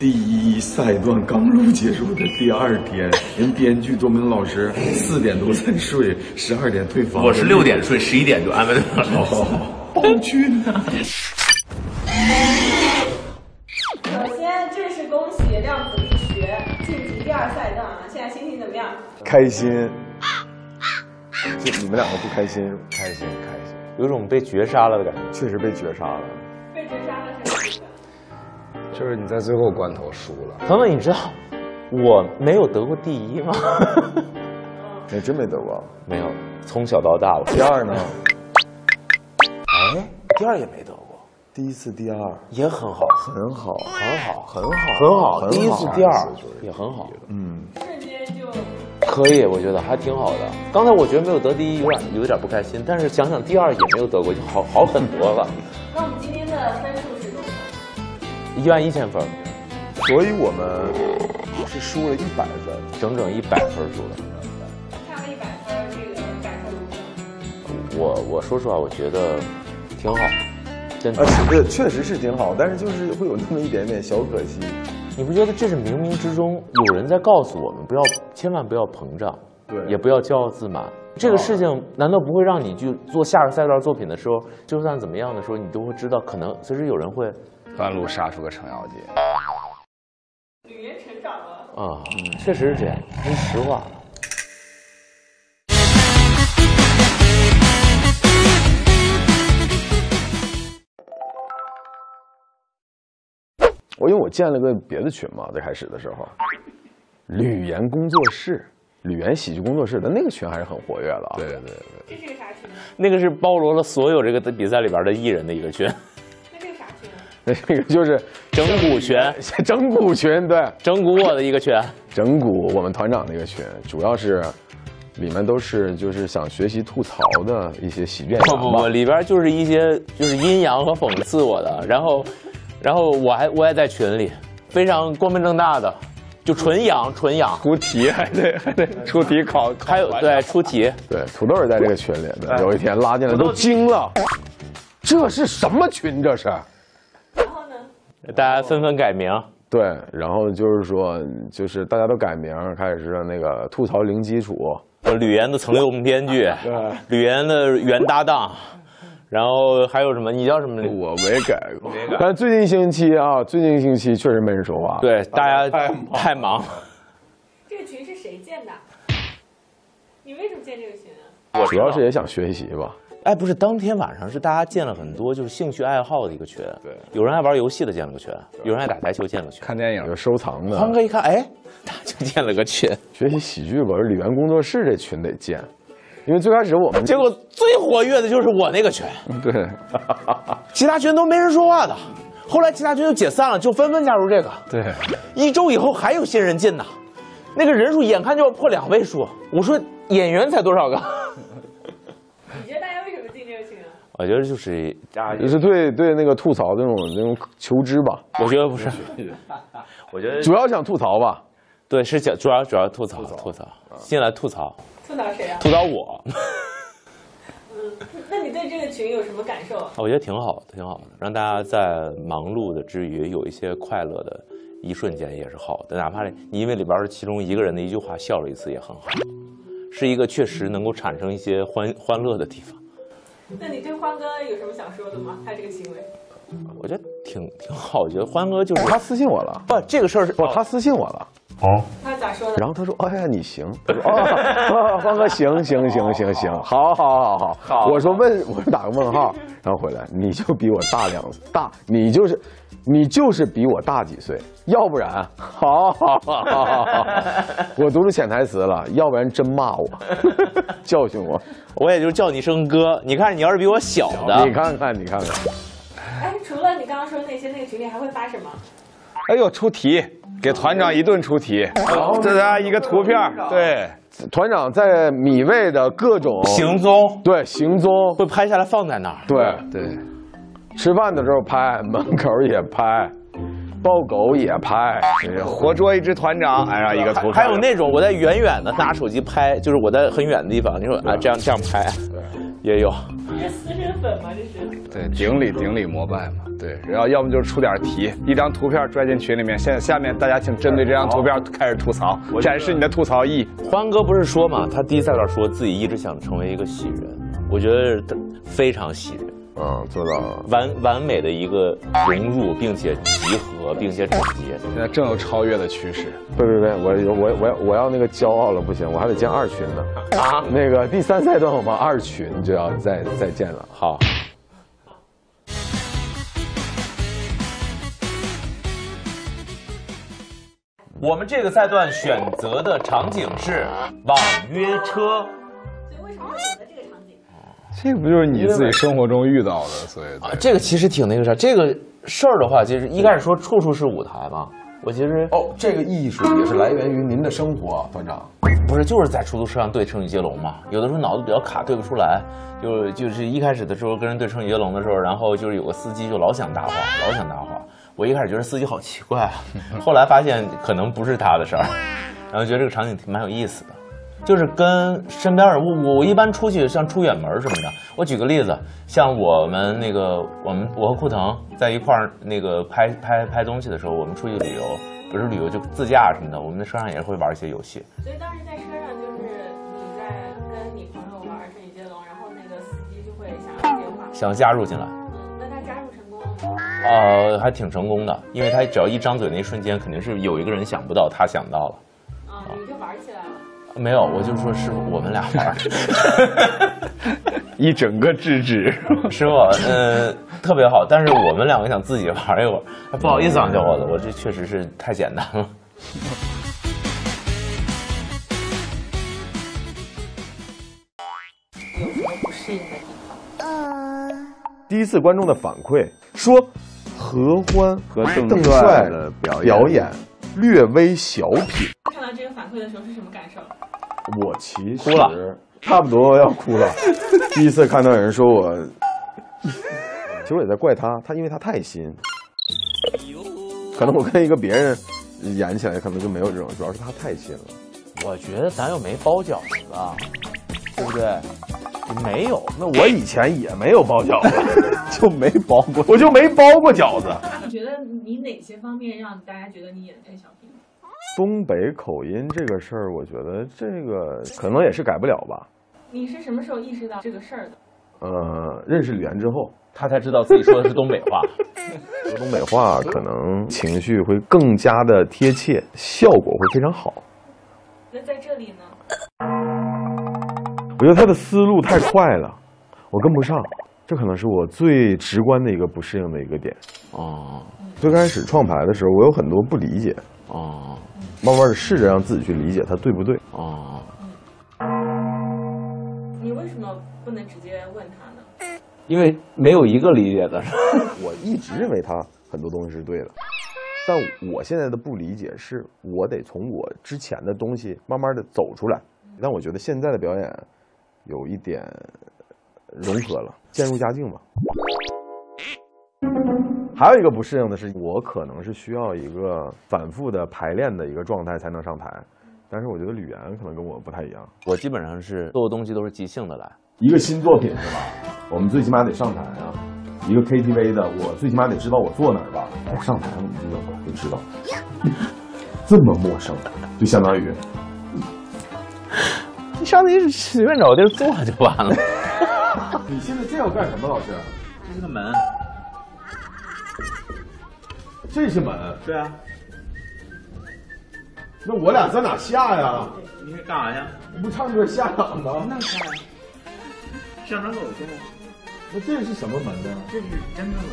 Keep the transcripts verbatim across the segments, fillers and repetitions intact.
第一赛段刚录结束的第二天，人编剧多明老师四点多才睡，十二点退房。 我是六点睡，十一点就安排了。 好好好，暴君呐！ 首先，正式恭喜量子力学晋级第二赛段啊！现在心情怎么样？ 开心。就你们两个不开心？ 开心开心，有种被绝杀了的感觉。 确实被绝杀了。 被绝杀了是什么意思？ 就是你在最后关头输了。 腾腾，你知道我没有得过第一吗？ 你真没得过？ 没有，从小到大我。 第二呢？ 哎，第二也没得过。 第一次、第二也很好， 很好， 很好， 很好， 很好。第一次、第二也很好。 嗯， 瞬间就可以，我觉得还挺好的。刚才我觉得没有得第一，有点有点不开心，但是想想第二也没有得过，就好好很多了。 那我们今天的分数是多少？ 一万一千分， 所以我们是输了一百分， 整整一百分输了。 看了一百分，这个感受如何？ 我我说实话，我觉得挺好，真的。 啊，是确实是挺好，但是就是会有那么一点点小可惜。 你不觉得这是冥冥之中有人在告诉我们，不要千万不要膨胀， 对， 也不要骄傲自满。这个事情难道不会让你去做下个赛段作品的时候，就算怎么样的时候，你都会知道，可能随时有人会半路杀出个程咬金。 吕岩成长了啊，确实是这样，说实话。 我因为我建了个别的群嘛，最开始的时候，吕岩工作室、吕岩喜剧工作室的那个群还是很活跃的啊。 对对对， 这是个啥群？ 那个是包罗了所有这个比赛里边的艺人的一个群。 那这个啥群啊？ 那这个就是整蛊群， 整蛊群，对， 整蛊我的一个群， 整蛊我们团长那个群，主要是里面都是就是想学习吐槽的一些喜剧演员。 不不不，里边就是一些就是阴阳和讽刺我的，然后。然后我还我也在群里，非常光明正大的，就纯养纯养。 出题还得还得出题考， 还有对出题。 对，土豆也在这个群里的。有一天拉进来都惊了，这是什么群？这是。 然后呢？ 大家纷纷改名。 对，然后就是说，就是大家都改名，开始是那个吐槽零基础。 吕岩的曾用编剧，吕岩的原搭档。然后还有什么？你叫什么？ 我没改过，但最近星期啊，最近星期确实没人说话。 对，大家太忙。 这个群是谁建的？你为什么建这个群啊？ 我主要是也想学习吧。 哎，不是，当天晚上是大家建了很多就是兴趣爱好的一个群。 对， 有人爱玩游戏的建了个群，有人爱打台球建了个群， 看电影有收藏的。 欢哥一看，哎，他就建了个群， 学习喜剧吧，李源工作室这群得建。因为最开始我们结果最活跃的就是我那个群， 对， 其他群都没人说话的。后来其他群就解散了，就纷纷加入这个。 对， 一周以后还有新人进呢，那个人数眼看就要破两位数。我说演员才多少个？ 你觉得大家为什么进这个群啊？ 我觉得就是就是对对那个吐槽那种那种求知吧。 我觉得不是，我觉得主要想吐槽吧。 对，是讲主要主要吐槽吐槽，进来吐槽。 吐槽谁啊？ 吐槽我。 嗯，那你对这个群有什么感受啊？ 我觉得挺好的，挺好的，让大家在忙碌的之余有一些快乐的一瞬间也是好的，哪怕你因为里边的其中一个人的一句话笑了一次也很好，是一个确实能够产生一些欢欢乐的地方。 那你对欢哥有什么想说的吗？他这个行为？ 我觉得挺挺好，我觉得欢哥就是他私信我了， 不，这个事儿是不，他私信我了。 哦， 他咋说的？ 然后他说：“哎呀，你行。”我说：“哦，欢哥，行行行行行，好好好好。”我说问，我说打个问号，然后回来，你就比我大两大，你就是你就是比我大几岁，要不然，好好好好好，我读出潜台词了，要不然真骂我，教训我， 我也就叫你声哥。你看，你要是比我小的， 你看看，你看看。 哎，除了你刚刚说的那些，那个群里还会发什么？ 哎呦，出题，给团长一顿出题，这是一个图片，对， 团长在米未的各种行踪， 对行踪会拍下来放在那儿， 对对， 吃饭的时候拍，门口也拍，抱狗也拍， 活捉一只团长，哎呀，一个图片。 还有那种我在远远的拿手机拍，就是我在很远的地方，你说啊这样这样拍， 也有。 这是私生粉吗？这是？ 对，顶礼顶礼膜拜嘛。对，然后要么就是出点题，一张图片拽进群里面。现在下面大家请针对这张图片开始吐槽，展示你的吐槽艺。 欢哥不是说嘛，他第一赛段说自己一直想成为一个喜人，我觉得他非常喜人。 嗯，做到了完完美的一个融入，并且集合，并且整洁。 现在正有超越的趋势。 别别别，我我我要我要那个骄傲了，不行，我还得建二群呢。 啊， 那个第三赛段我们二群就要再再建了。 好。我们这个赛段选择的场景是网约车。 所以为什么会选择这个场景？ 这个不就是你自己生活中遇到的，所以啊，这个其实挺那个啥。这个事儿的话，其实一开始说处处是舞台嘛，我其实哦，这个艺术也是来源于您的生活，团长。 不是就是在出租车上对成语接龙嘛？有的时候脑子比较卡，对不出来。就就是一开始的时候跟人对成语接龙的时候，然后就是有个司机就老想搭话，老想搭话。我一开始觉得司机好奇怪啊，后来发现可能不是他的事儿，然后觉得这个场景挺蛮有意思的。就是跟身边人，我我我一般出去像出远门什么的。我举个例子，像我们那个我们我和库腾在一块儿那个拍拍拍东西的时候，我们出去旅游，不是旅游就自驾什么的，我们在车上也会玩一些游戏。 所以当时在车上就是你在跟你朋友玩成语接龙，然后那个司机就会想要接话， 想加入进来。 嗯，那他加入成功了吗？ 呃，还挺成功的，因为他只要一张嘴那一瞬间，肯定是有一个人想不到，他想到了。 啊，你们就玩起来了。 没有，我就说是我们俩玩， 一整个制止， 是吧？呃，特别好。但是我们两个想自己玩一会儿，不好意思啊，小伙子，我这确实是太简单了。 有什么不适应的地方？ 第一次观众的反馈说，何欢和邓邓帅帅的表演表演略微小品。 看到这个反馈的时候是什么感受？ 我其实哭了， 差不多要哭了。第一次看到有人说我，其实我也在怪他，他因为他太新，可能我跟一个别人演起来可能就没有这种，主要是他太新了。 我觉得咱又没包饺子啊，对不对？没有， 那我以前也没有包饺子，就没包过，我就没包过饺子。 你觉得你哪些方面让大家觉得你演的太小品了？ 东北口音这个事儿，我觉得这个可能也是改不了吧。 你是什么时候意识到这个事儿的？ 呃，认识李岩之后， 他才知道自己说的是东北话。 说东北话可能情绪会更加的贴切，效果会非常好。 那在这里呢？ 我觉得他的思路太快了，我跟不上，这可能是我最直观的一个不适应的一个点。 哦最开始创牌的时候，我有很多不理解， 哦慢慢的试着让自己去理解它对不对。 哦， 你为什么不能直接问他呢？ 因为没有一个理解的。 我一直认为他很多东西是对的，但我现在的不理解是，我得从我之前的东西慢慢的走出来。但我觉得现在的表演有一点融合了，渐入佳境吧。还有一个不适应的是，我可能是需要一个反复的排练的一个状态才能上台，但是我觉得吕岩可能跟我不太一样。 我基本上是所有东西都是即兴的来。 一个新作品是吧？我们最起码得上台啊。一个 K T V 的，我最起码得知道我坐哪儿吧。我上台我们就就知道，这么陌生，就相当于你上去随便找个地儿坐就完了。 你现在这要干什么，老师？ 这是个门。 这是门。 对啊， 那我俩在哪下呀？ 你是干啥呀？ 不唱歌下场吗？ 那下呀，上场口去。 那这是什么门呢？ 这是真正的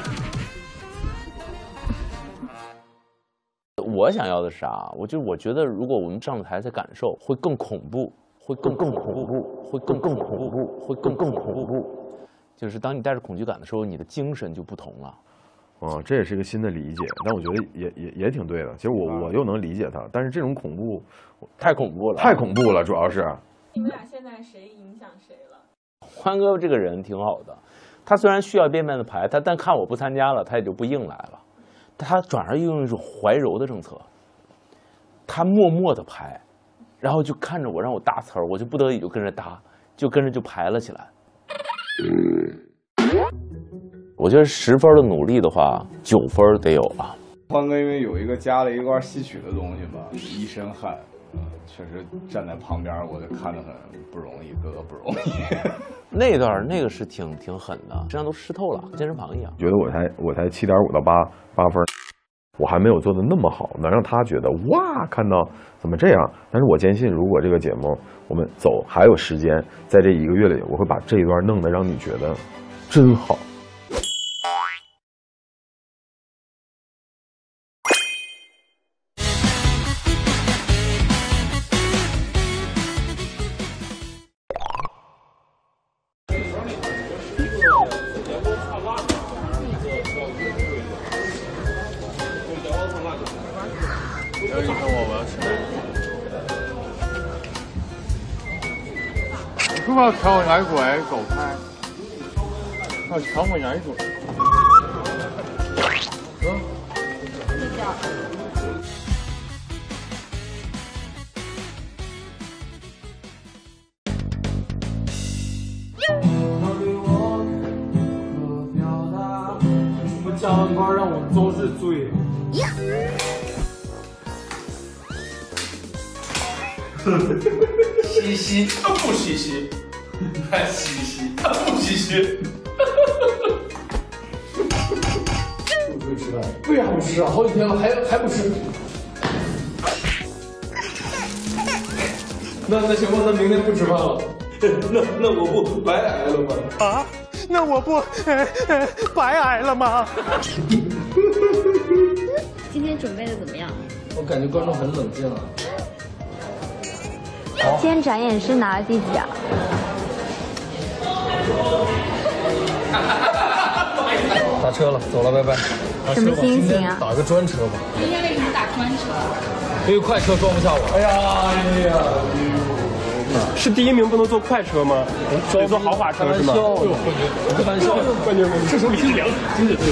门。 我想要的是啥？我就我觉得，如果我们上了台再感受，会更恐怖，会更更恐怖，会更更恐怖，会更更恐怖。就是当你带着恐惧感的时候，你的精神就不同了。 哦，这也是一个新的理解，但我觉得也也也挺对的。其实我我又能理解他，但是这种恐怖太恐怖了， 太恐怖了，主要是。 你们俩现在谁影响谁了？ 欢哥这个人挺好的，他虽然需要变变的牌，他但看我不参加了，他也就不硬来了。他转而用一种怀柔的政策，他默默的排，然后就看着我让我搭词儿，我就不得已就跟着搭，就跟着就排了起来。 我觉得十分的努力的话，九分得有啊。 欢哥因为有一个加了一罐吸取的东西吧，一身汗，呃，确实站在旁边我就看着很不容易，哥哥不容易。 那段那个是挺挺狠的，身上都湿透了，健身房一样。 觉得我才我才七点五到八八分，我还没有做的那么好，能让他觉得哇，看到怎么这样？但是我坚信，如果这个节目我们走还有时间，在这一个月里，我会把这一段弄得让你觉得真好。 我要调奶鬼狗开，要调我奶鬼。嗯。我加完班让我都是醉。 嘻嘻，他不嘻嘻，他嘻嘻，他不嘻嘻。 不会吃饭？为啥不吃啊？好几天了，还还不吃？那那行吧，那明天不吃饭了。那那我不白挨了吗？啊？那我不、呃呃、白挨了吗？ 今天准备的怎么样？ 我感觉观众很冷静啊。 今天展演是拿了第几啊？ 打车了，走了，拜拜。 什么心情啊？ 打个专车吧。 今天为什么打专车？ 因为快车装不下我。哎呀哎呀！是第一名不能坐快车吗？得坐豪华车是吗？开玩笑，冠军，这手里是凉，真的对。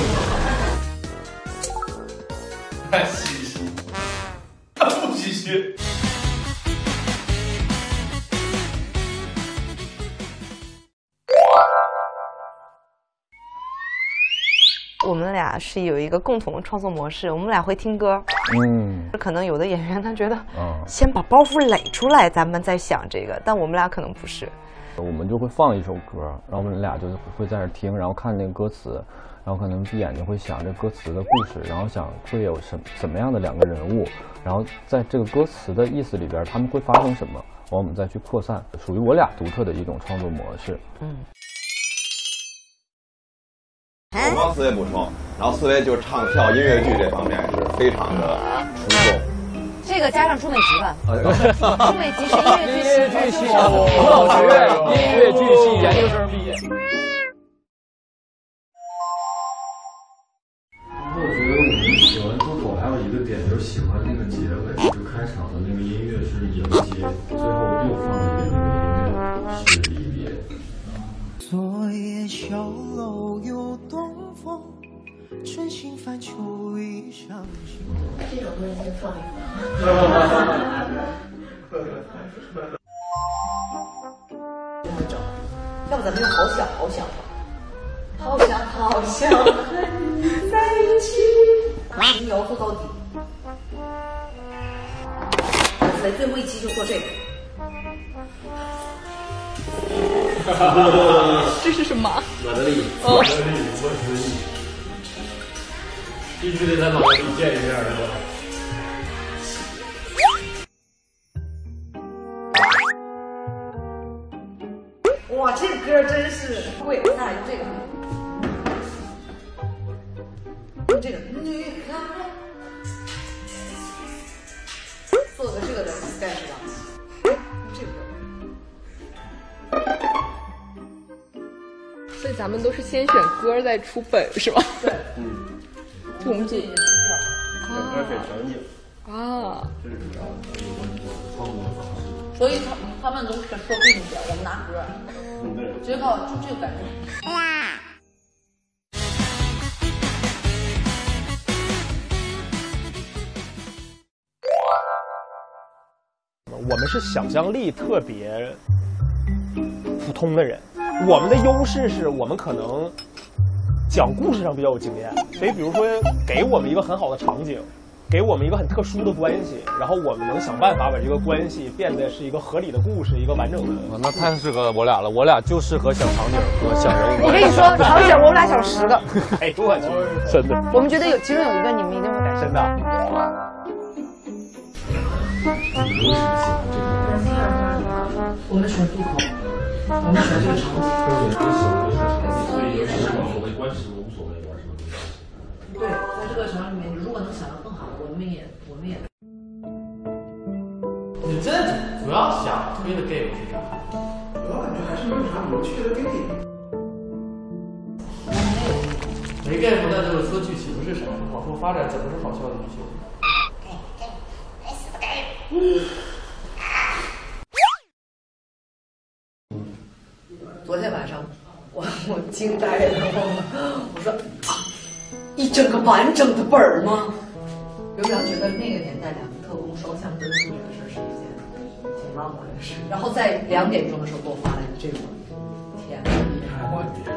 他嘻嘻，他不嘻嘻。 我们俩是有一个共同的创作模式，我们俩会听歌。嗯，可能有的演员他觉得，嗯，先把包袱垒出来，咱们再想这个，但我们俩可能不是。 我们就会放一首歌，然后我们俩就会在那听，然后看那个歌词，然后可能闭眼睛会想这歌词的故事，然后想会有什怎么样的两个人物，然后在这个歌词的意思里边，他们会发生什么，然后我们再去扩散，属于我俩独特的一种创作模式。嗯。 我帮思维补充，然后思维就是唱跳音乐剧这方面是非常的出众。 这个加上朱美吉吧，朱美吉是音乐剧系， 音乐剧系，舞蹈学院音乐剧系研究生毕业。 我觉得我们喜欢脱口还有一个点就是喜欢那个结尾，就开场的那个音乐是迎接，最后又放的那个音乐是离别。 昨夜小楼有东风，春心泛秋意伤心。 这首歌先放一放。 真的找，要不咱们用好想好想好想好想和你在一起，民谣做到底。在最后一期就做这个。这是什么？ 马德里，马德里，我德里，必须得在马德里见一面，是吧？ 哇，这个歌真是贵，咱俩用这个，用这个女孩，做个这个的 sketch 吧，用这个。 所以咱们都是先选歌再出本是吧？ 对， 嗯，我们就这些资料， 整个给整影啊， 这是主要创作方式。 所以他他们都是说背景，我们拿歌， 嗯，对， 直接告诉就这个感觉。 我们是想象力特别普通的人， 我们的优势是我们可能讲故事上比较有经验，所以比如说给我们一个很好的场景，给我们一个很特殊的关系，然后我们能想办法把这个关系变得是一个合理的故事，一个完整的。 那太适合我俩了，我俩就适合想场景和想人物。 我跟你说，场景我们俩想十个。 哎，我去，真的。 我们觉得有其中有一个你们一定会感兴趣。 真的。 我们选渡口，我们选这个场景。 所以有什么无所谓，关什么无所谓，玩什么没关系。 对，在这个场景里面，如果能想到更好的，我们也我们也。 你这主要想推的 game 是啥？我感觉还是没有啥明确的 game。没 game 那就是说剧情是啥，往后发展怎么是好笑的剧情。 昨天晚上，我我惊呆了，我说，一整个完整的本儿吗？刘洋觉得那个年代两个特工双向奔赴这个事儿是一件挺浪漫的事，然后在两点钟的时候给我发了这个，天哪，厉害！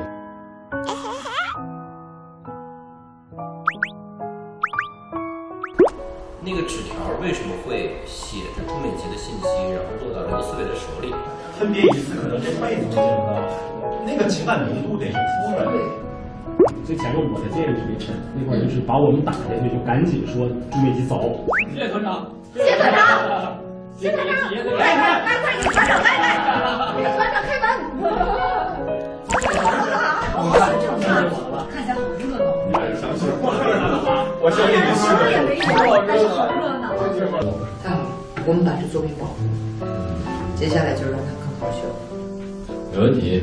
那个纸条为什么会写着朱美吉的信息，然后落到刘思维的手里？ 分别一次，可能这辈子都见不到，那个情感浓度得是突然。 最前面我的建议是没成，那会儿就是把我们打下去，就赶紧说朱美吉走。 谢谢团长， 谢谢团长，谢谢团长，来来来，快给团长来来，给团长开门。 我看这种片子看起来好热闹。 我相信你是的， 也没有，但是好热闹。太好了，我们把这作品保护，接下来就让它更好修。 没问题。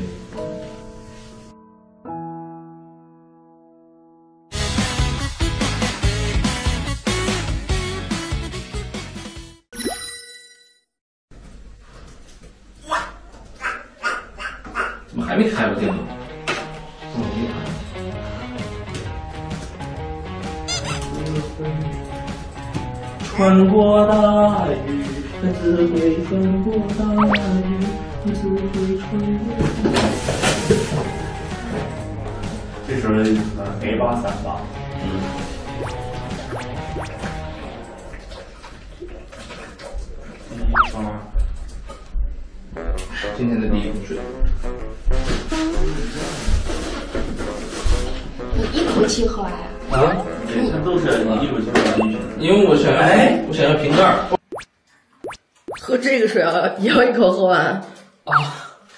怎么还没开过电脑？这么厉害！穿过大雨，只会穿过大雨，只会穿过。 这时候呃 A 八三八， 嗯。第一发，今天的第一口水。 你一口气喝完呀？ 啊，对，它都是你一口气喝完一瓶，因为我想要，哎，我想要瓶盖。 喝这个水啊，也要一口喝完啊。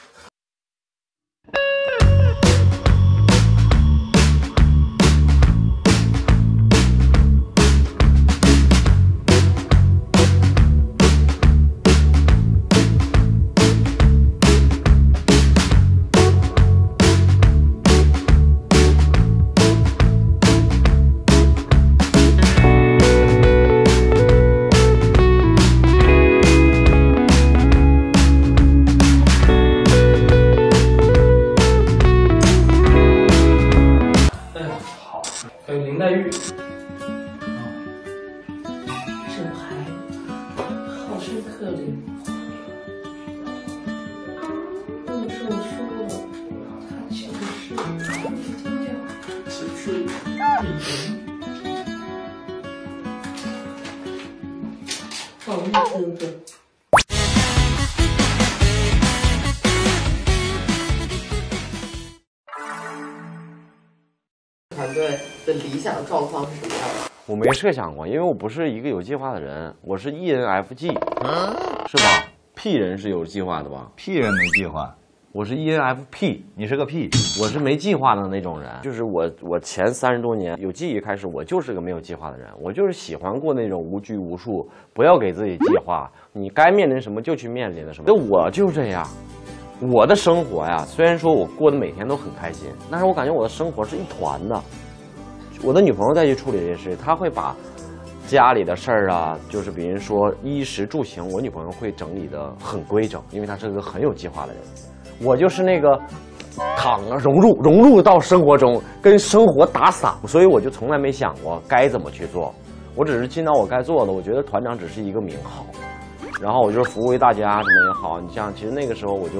团队的理想状况是什么样的？ 我没设想过，因为我不是一个有计划的人，我是 E N F J，、嗯、是吧 ？P 人是有计划的吧 ？P 人没计划， 我是 E N F P， 你是个 P， 我是没计划的那种人。就是我，我前三十多年有记忆开始，我就是个没有计划的人，我就是喜欢过那种无拘无束，不要给自己计划，你该面临什么就去面临的什么。就我就这样。我的生活呀，虽然说我过得每天都很开心，但是我感觉我的生活是一团的。我的女朋友再去处理这些事，她会把家里的事儿啊，就是比如说衣食住行，我女朋友会整理的很规整，因为她是个很有计划的人。我就是那个躺啊融入融入到生活中，跟生活打散，所以我就从来没想过该怎么去做，我只是尽到我该做的。我觉得团长只是一个名号。然后我就是服务于大家什么也好，你像其实那个时候我就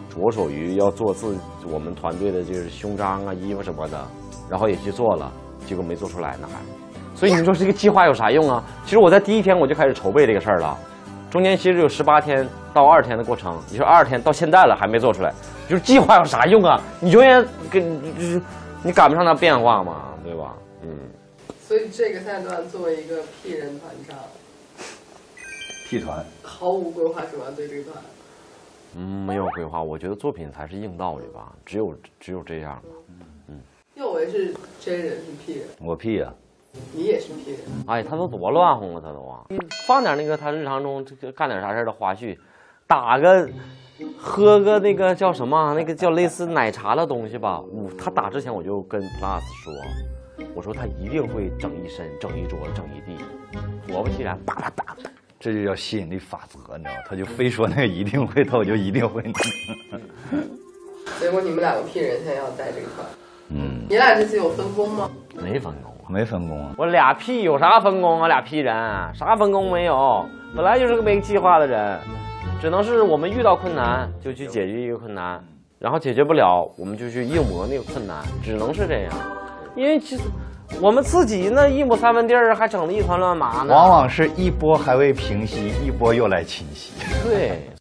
着手于要做自我们团队的就是胸章啊、衣服什么的，然后也去做了，结果没做出来呢还。所以你说这个计划有啥用啊？其实我在第一天我就开始筹备这个事儿了，中间其实有十八天到二十天的过程。你说二十天到现在了还没做出来，就是计划有啥用啊？你永远跟就是你赶不上它变化嘛，对吧？嗯。 所以这个赛段作为一个 P 人团长 ，P 团毫无规划是吧？对这个团， 嗯，没有规划，我觉得作品才是硬道理吧，只有只有这样吧。嗯。 右维是 J 人是 P 人， 我 P 呀、啊。 你也是 P 人， 哎，他都多乱哄啊，他都啊！你放点那个他日常中这个干点啥事的花絮，打个喝个那个叫什么，那个叫类似奶茶的东西吧。我他打之前我就跟 Plus 说，我说他一定会整一身、整一桌、整一地。果不其然，叭叭打。 这就叫吸引力法则，你知道吗？他就非说那个一定会，他我就一定会。 结果你们两个 P 人现在要带这个团， 嗯， 你俩这次有分工吗？ 没分工。 没分工啊！ 我俩 P 有啥分工啊？俩 P 人啥分工没有？本来就是个没计划的人，只能是我们遇到困难就去解决一个困难，然后解决不了我们就去硬磨那个困难，只能是这样。因为其实我们自己那一亩三分地儿还整得一团乱麻呢。 往往是一波还未平息，一波又来侵袭。 对，